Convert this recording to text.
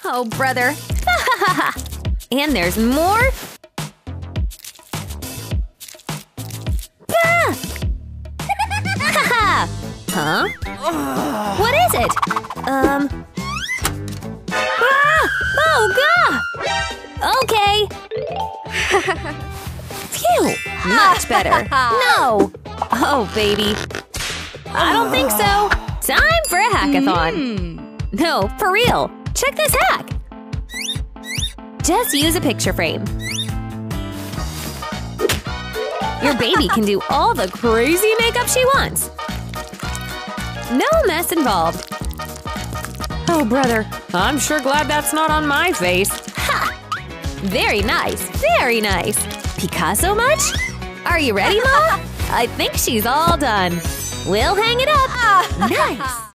Oh, brother. And there's more. Huh? What is it? Oh, God! Okay. Phew! Much better. No! Oh, baby. I don't think so. Time for a hackathon. No, for real. Check this hack. Just use a picture frame. Your baby can do all the crazy makeup she wants. No mess involved. Oh, brother. I'm sure glad that's not on my face. Ha! Very nice. Very nice. Picasso much? Are you ready, Mom? I think she's all done. We'll hang it up. Nice.